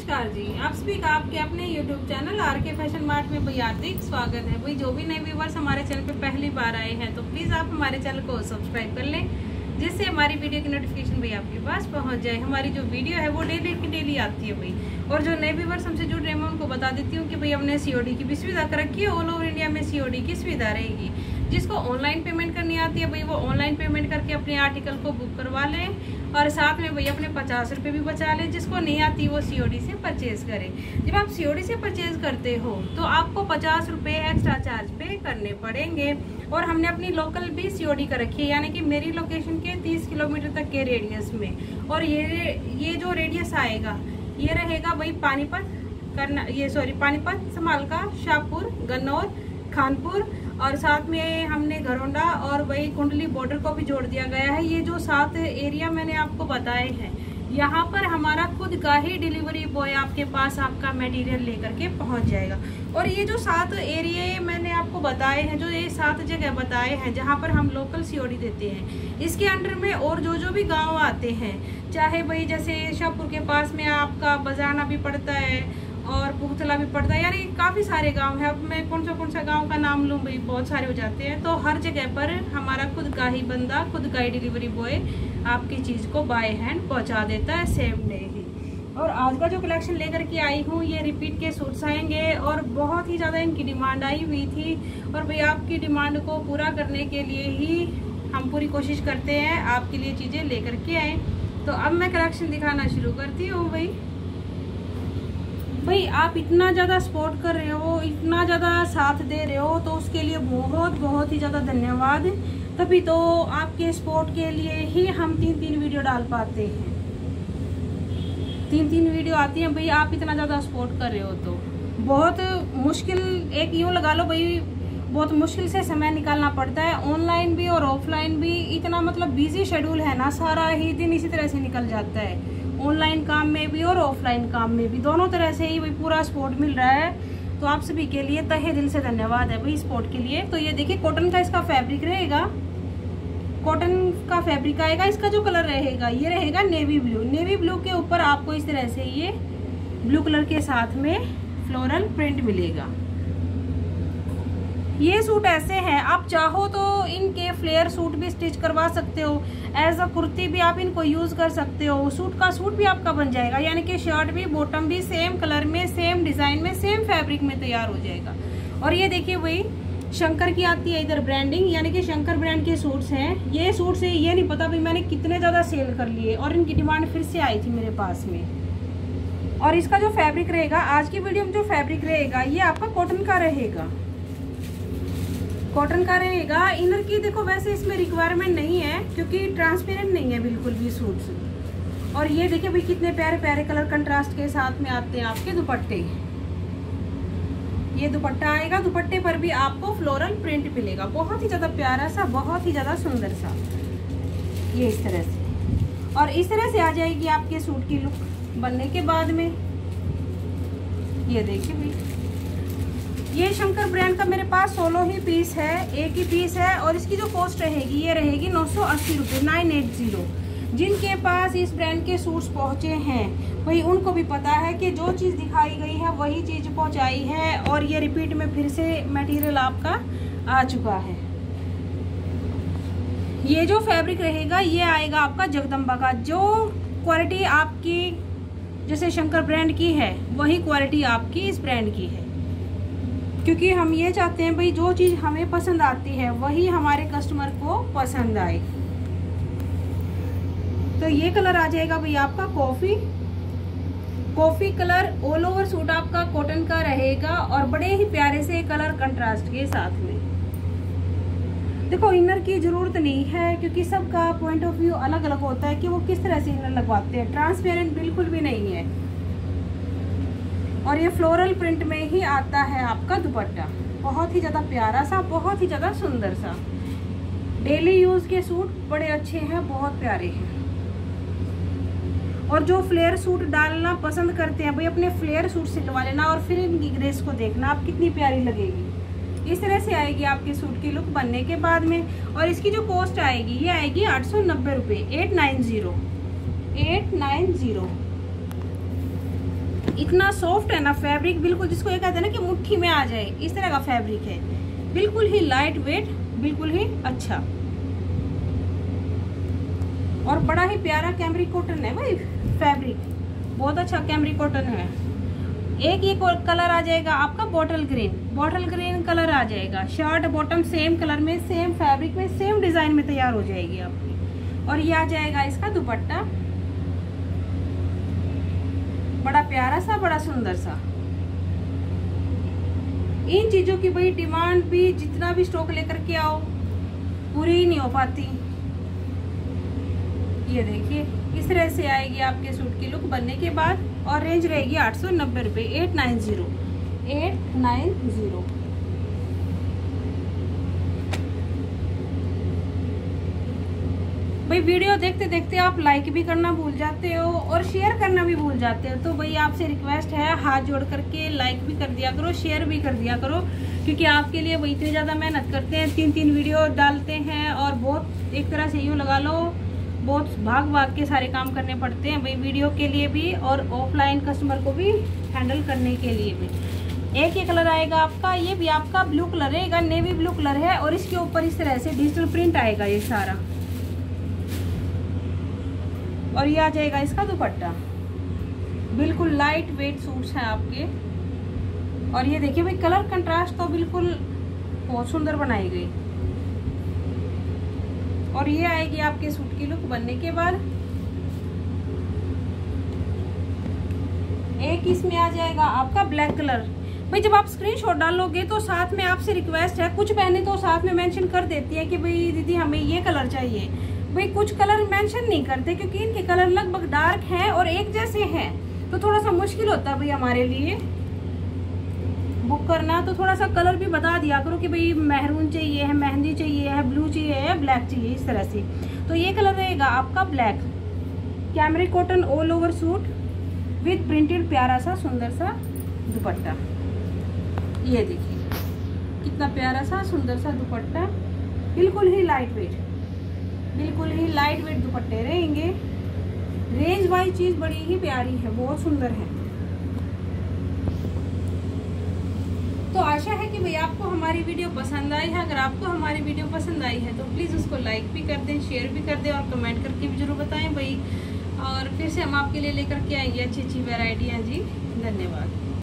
नमस्कार जी, आप सभी का आपके अपने YouTube चैनल आरके फैशन मार्ट में भाई हार्दिक स्वागत है। भाई जो भी नए व्यूवर्स हमारे चैनल पे पहली बार आए हैं तो प्लीज़ आप हमारे चैनल को सब्सक्राइब कर लें, जिससे हमारी वीडियो की नोटिफिकेशन भाई आपके पास पहुंच जाए। हमारी जो वीडियो है वो डेली की डेली आती है भाई। और जो नए व्यूवर्स हमसे जुड़ रहे हैं मैं उनको बता देती हूँ कि भाई हमने COD की भी सुविधा कर रखी है। ऑल ओवर इंडिया में COD की सुविधा रहेगी। जिसको ऑनलाइन पेमेंट करनी आती है भाई वो ऑनलाइन पेमेंट करके अपने आर्टिकल को बुक करवा लें और साथ में भाई अपने 50 रुपये भी बचा लें। जिसको नहीं आती वो COD से परचेज करें। जब आप COD से परचेज करते हो तो आपको 50 रुपये एक्स्ट्रा चार्ज पे करने पड़ेंगे। और हमने अपनी लोकल भी COD कर रखी है, यानी कि मेरी लोकेशन के 30 किलोमीटर तक के रेडियस में। और ये जो रेडियस आएगा ये रहेगा भाई पानीपत, पानीपत, समालका, शाहपुर, गन्नौर, खानपुर और साथ में हमने घरौंडा और वही कुंडली बॉर्डर को भी जोड़ दिया गया है। ये जो 7 एरिया मैंने आपको बताए हैं, यहाँ पर हमारा खुद का ही डिलीवरी बॉय आपके पास आपका मटेरियल लेकर के पहुँच जाएगा। और ये जो 7 एरिया मैंने आपको बताए हैं, जो ये 7 जगह बताए हैं जहाँ पर हम लोकल COD देते हैं, इसके अंडर में और जो भी गाँव आते हैं, चाहे भाई जैसे शाहपुर के पास में आपका बजाना भी पड़ता है और पुगतला भी पड़ता है, यानी काफ़ी सारे गांव हैं। अब मैं कौन सा गांव का नाम लूँ भाई, बहुत सारे हो जाते हैं। तो हर जगह पर हमारा खुद का ही बंदा, खुद का ही डिलीवरी बॉय आपकी चीज़ को बाय हैंड पहुंचा देता है, सेम डे ही। और आज का जो कलेक्शन लेकर के आई हूँ ये रिपीट के सूट्स आएंगे और बहुत ही ज़्यादा इनकी डिमांड आई हुई थी। और भाई आपकी डिमांड को पूरा करने के लिए ही हम पूरी कोशिश करते हैं आपके लिए चीज़ें लेकर के आएँ। तो अब मैं कलेक्शन दिखाना शुरू करती हूँ। भाई आप इतना ज़्यादा सपोर्ट कर रहे हो, इतना ज़्यादा साथ दे रहे हो, तो उसके लिए बहुत ही ज़्यादा धन्यवाद। तभी तो आपके सपोर्ट के लिए ही हम 3 वीडियो डाल पाते हैं। 3 वीडियो आती हैं भाई, आप इतना ज़्यादा सपोर्ट कर रहे हो तो बहुत मुश्किल, एक यूँ लगा लो भाई, बहुत मुश्किल से समय निकालना पड़ता है। ऑनलाइन भी और ऑफलाइन भी इतना मतलब बिजी शेड्यूल है ना, सारा ही दिन इसी तरह से निकल जाता है। ऑनलाइन काम में भी और ऑफलाइन काम में भी, दोनों तरह से ही भाई पूरा सपोर्ट मिल रहा है। तो आप सभी के लिए तहे दिल से धन्यवाद है भाई सपोर्ट के लिए। तो ये देखिए कॉटन का इसका फैब्रिक रहेगा, कॉटन का फैब्रिक आएगा। इसका जो कलर रहेगा ये रहेगा नेवी ब्लू। नेवी ब्लू के ऊपर आपको इस तरह से ये ब्लू कलर के साथ में फ्लोरल प्रिंट मिलेगा। ये सूट ऐसे हैं, आप चाहो तो इनके फ्लेयर सूट भी स्टिच करवा सकते हो, एज अ कुर्ती भी आप इनको यूज कर सकते हो। सूट का सूट भी आपका बन जाएगा, यानी कि शर्ट भी बॉटम भी सेम कलर में, सेम डिजाइन में, सेम फैब्रिक में तैयार हो जाएगा। और ये देखिए वही शंकर की आती है इधर ब्रांडिंग, यानी कि शंकर ब्रांड के सूट्स हैं। ये सूट से ये नहीं पता भाई मैंने कितने ज्यादा सेल कर लिए और इनकी डिमांड फिर से आई थी मेरे पास में। और इसका जो फैब्रिक रहेगा, आज की वीडियो में जो फैब्रिक रहेगा ये आपका कॉटन का रहेगा, कॉटन का रहेगा। इनर की देखो वैसे इसमें रिक्वायरमेंट नहीं है क्योंकि ट्रांसपेरेंट नहीं है बिल्कुल भी सूट्स। और ये देखिए भाई कितने प्यारे प्यारे कलर कंट्रास्ट के साथ में आते हैं आपके दुपट्टे। ये दुपट्टा आएगा, दुपट्टे पर भी आपको फ्लोरल प्रिंट मिलेगा, बहुत ही ज्यादा प्यारा सा, बहुत ही ज्यादा सुंदर सा, ये इस तरह से। और इस तरह से आ जाएगी आपके सूट की लुक बनने के बाद में। ये देखिए भाई ये शंकर ब्रांड का मेरे पास 16 ही पीस है, एक ही पीस है। और इसकी जो कॉस्ट रहेगी ये रहेगी 980 रुपये, 980। जिनके पास इस ब्रांड के सूट्स पहुंचे हैं भाई उनको भी पता है कि जो चीज़ दिखाई गई है वही चीज़ पहुंचाई है। और ये रिपीट में फिर से मटेरियल आपका आ चुका है। ये जो फैब्रिक रहेगा ये आएगा आपका जगदम्बा का। जो क्वालिटी आपकी जैसे शंकर ब्रांड की है वही क्वालिटी आपकी इस ब्रांड की है, क्योंकि हम ये चाहते हैं भाई जो चीज़ हमें पसंद आती है वही हमारे कस्टमर को पसंद आए। तो ये कलर आ जाएगा भाई आपका coffee colour. All over suit आपका कॉटन का रहेगा और बड़े ही प्यारे से कलर कंट्रास्ट के साथ में। देखो इनर की जरूरत नहीं है क्योंकि सबका पॉइंट ऑफ व्यू अलग अलग होता है कि वो किस तरह से इनर लगवाते हैं। ट्रांसपेरेंट बिल्कुल भी नहीं है। और ये फ्लोरल प्रिंट में ही आता है आपका दुपट्टा, बहुत ही ज़्यादा प्यारा सा, बहुत ही ज़्यादा सुंदर सा। डेली यूज़ के सूट बड़े अच्छे हैं, बहुत प्यारे हैं। और जो फ्लेयर सूट डालना पसंद करते हैं भाई अपने फ्लेयर सूट सिलवा लेना और फिर इनकी ग्रेस को देखना आप कितनी प्यारी लगेगी। इस तरह से आएगी आपके सूट की लुक बनने के बाद में। और इसकी जो कॉस्ट आएगी ये आएगी 890 रुपये, 890। इतना सॉफ्ट है ना फैब्रिक, बिल्कुल जिसको ये कहते हैं ना कि मुट्ठी में आ जाए, इस तरह का फैब्रिक है। बिल्कुल ही लाइट वेट, बिल्कुल ही अच्छा और बड़ा ही प्यारा कैमरिक कॉटन है भाई। फैब्रिक बहुत अच्छा कैमरिक कॉटन है। एक ये कलर आ जाएगा आपका बॉटल ग्रीन कलर आ जाएगा। शर्ट बॉटम सेम कलर में, सेम फैब्रिक में, सेम डिजाइन में तैयार हो जाएगी आपकी। और ये आ जाएगा इसका दुपट्टा, बड़ा प्यारा सा, बड़ा सुंदर सा। इन चीजों की भाई डिमांड भी जितना भी स्टॉक लेकर के आओ पूरी ही नहीं हो पाती। ये देखिए इस तरह से आएगी आपके सूट की लुक बनने के बाद और रेंज रहेगी 890 रुपये। 890 भाई। वीडियो देखते देखते आप लाइक भी करना भूल जाते हो और शेयर करना भी भूल जाते हो, तो भाई आपसे रिक्वेस्ट है हाथ जोड़ करके लाइक भी कर दिया करो, शेयर भी कर दिया करो, क्योंकि आपके लिए वही इतनी ज़्यादा मेहनत करते हैं, 3-3 वीडियो डालते हैं और बहुत एक तरह से यूँ लगा लो बहुत भाग के सारे काम करने पड़ते हैं भाई, वीडियो के लिए भी और ऑफलाइन कस्टमर को भी हैंडल करने के लिए भी। एक ये कलर आएगा आपका, ये भी आपका ब्लू कलर रहेगा, नेवी ब्लू कलर है और इसके ऊपर इस तरह से डिजिटल प्रिंट आएगा ये सारा। और ये आ जाएगा इसका दुपट्टा। बिल्कुल लाइट वेट सूट्स हैं आपके। और ये देखिए भाई कलर कंट्रास्ट तो बिल्कुल बहुत सुंदर बनाई गई। और ये आएगी आपके सूट की लुक बनने के बाद। एक इसमें आ जाएगा आपका ब्लैक कलर। भाई जब आप स्क्रीनशॉट डालोगे तो साथ में आपसे रिक्वेस्ट है, कुछ बहनें तो साथ में मेंशन कर देती है कि भाई दीदी हमें ये कलर चाहिए। भाई कुछ कलर मेंशन नहीं करते क्योंकि इनके कलर लगभग डार्क हैं और एक जैसे हैं, तो थोड़ा सा मुश्किल होता है भाई हमारे लिए बुक करना। तो थोड़ा सा कलर भी बता दिया करो कि भाई मैरून चाहिए है, मेहंदी चाहिए है, ब्लू चाहिए है, ब्लैक चाहिए, इस तरह से। तो ये कलर रहेगा आपका black. Cambric cotton all over suit with printed प्यारा सा सुंदर सा दुपट्टा। ये देखिए कितना प्यारा सा सुंदर सा दुपट्टा, बिल्कुल ही लाइट वेट, बिल्कुल ही लाइट वेट दुपट्टे रहेंगे। रेंज वाइज चीज बड़ी ही प्यारी है, बहुत सुंदर है। तो आशा है कि भाई आपको हमारी वीडियो पसंद आई है। अगर आपको हमारी वीडियो पसंद आई है तो प्लीज़ उसको लाइक भी कर दें, शेयर भी कर दें और कमेंट करके भी जरूर बताएं भाई। और फिर से हम आपके लिए लेकर के आएंगे अच्छी अच्छी वैरायटियाँ जी। धन्यवाद।